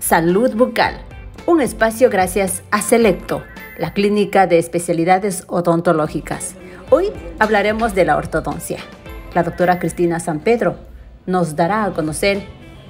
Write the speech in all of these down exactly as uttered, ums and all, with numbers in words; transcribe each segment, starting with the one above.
Salud Bucal, un espacio gracias a Selecto, la clínica de especialidades odontológicas. Hoy hablaremos de la ortodoncia. La doctora Cristina San Pedro nos dará a conocer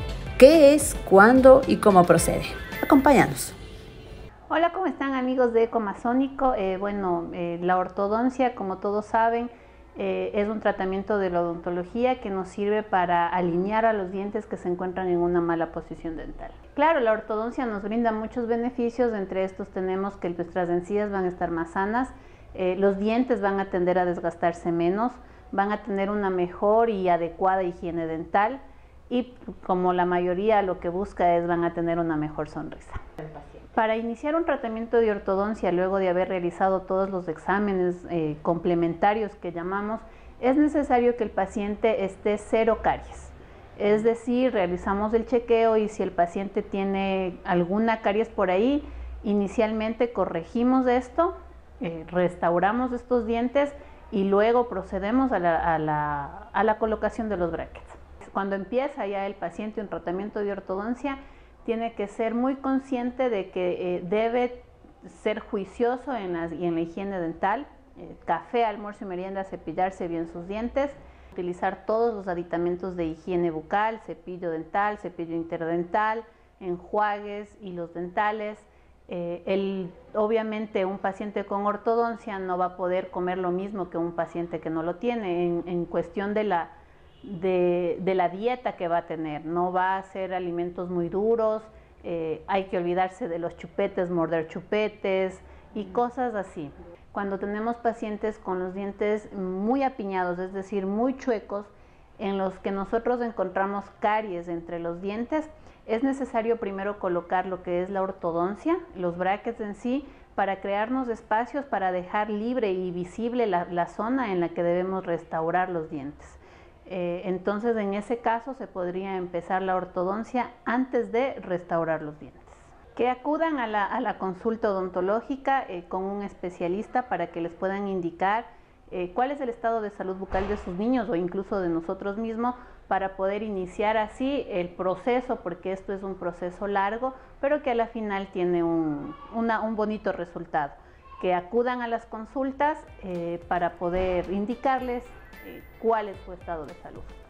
qué es, cuándo y cómo procede. Acompáñanos. Hola, ¿cómo están amigos de Ecomasónico? Eh, bueno, eh, la ortodoncia, como todos saben, eh, es un tratamiento de la odontología que nos sirve para alinear a los dientes que se encuentran en una mala posición dental. Claro, la ortodoncia nos brinda muchos beneficios, entre estos tenemos que nuestras encías van a estar más sanas, eh, los dientes van a tender a desgastarse menos, van a tener una mejor y adecuada higiene dental y, como la mayoría lo que busca es, van a tener una mejor sonrisa. Para iniciar un tratamiento de ortodoncia, luego de haber realizado todos los exámenes eh, complementarios que llamamos, es necesario que el paciente esté cero caries. Es decir, realizamos el chequeo y si el paciente tiene alguna caries por ahí, inicialmente corregimos esto, eh, restauramos estos dientes y luego procedemos a la, a, la, a la colocación de los brackets. Cuando empieza ya el paciente un tratamiento de ortodoncia, tiene que ser muy consciente de que eh, debe ser juicioso en la, en la higiene dental, eh, café, almuerzo y merienda, cepillarse bien sus dientes, utilizar todos los aditamentos de higiene bucal, cepillo dental, cepillo interdental, enjuagues, hilos dentales. Eh, el, obviamente un paciente con ortodoncia no va a poder comer lo mismo que un paciente que no lo tiene en, en cuestión de la De, de la dieta que va a tener. No va a hacer alimentos muy duros, eh, hay que olvidarse de los chupetes, morder chupetes y cosas así. Cuando tenemos pacientes con los dientes muy apiñados, es decir, muy chuecos, en los que nosotros encontramos caries entre los dientes, es necesario primero colocar lo que es la ortodoncia, los brackets en sí, para crearnos espacios para dejar libre y visible la, la zona en la que debemos restaurar los dientes. Eh, entonces, en ese caso se podría empezar la ortodoncia antes de restaurar los dientes. Que acudan a la, a la consulta odontológica eh, con un especialista para que les puedan indicar eh, cuál es el estado de salud bucal de sus niños o incluso de nosotros mismos, para poder iniciar así el proceso, porque esto es un proceso largo, pero que a la final tiene un, una, un bonito resultado. Que acudan a las consultas eh, para poder indicarles eh, cuál es su estado de salud.